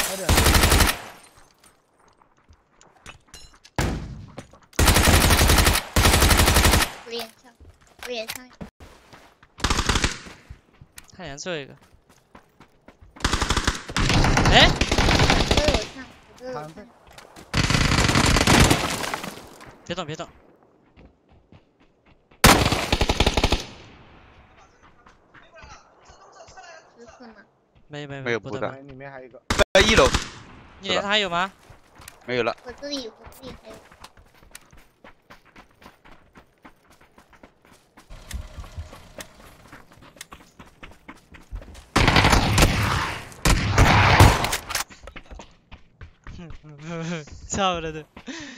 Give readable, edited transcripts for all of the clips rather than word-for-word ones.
快点！ 我也上。 太阳最后一个。哎！ 我上。 别动，别动。没有， 补的。 里面还有一个。 在1楼。 你脸上还有吗？ 没有了。 我这里还有。 操了的！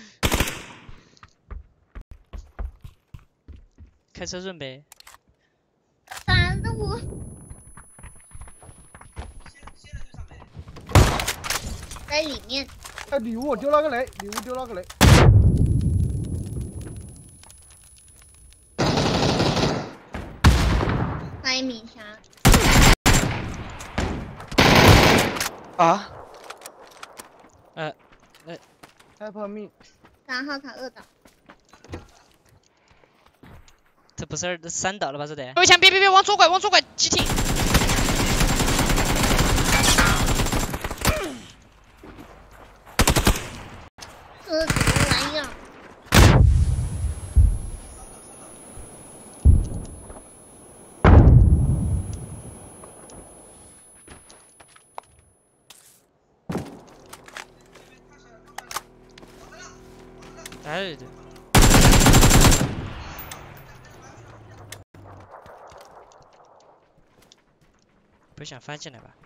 开车准备。 烦的我。在里面。 哎，礼物丢了个雷，礼物丢了个雷。 开米啥？ 啊？ 开破命。 3号塔2岛。 这不是3岛了吧？这得。有枪！别！往左拐！急停！ 这什么玩意儿？ 哎，对。不想翻进来吧？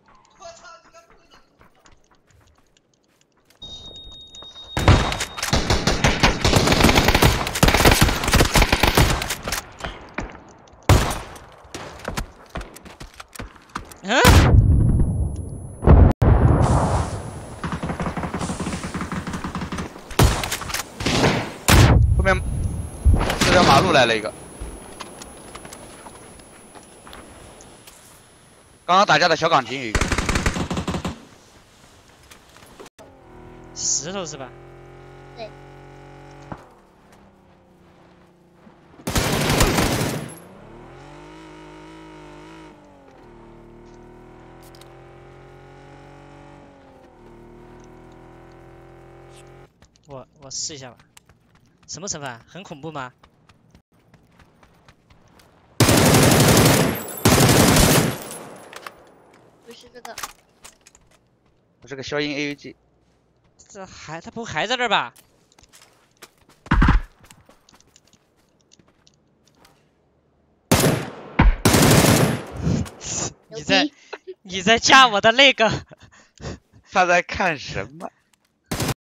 嗯？ 后面这条马路来了一个。刚刚打架的小岗亭有一个。 石头是吧？ 对。 我试一下吧。什么成分？很恐怖吗？ 不是这个。 我是个消音 AUG。 他不还在这儿吧？你在架我的那个？ 他在看什么？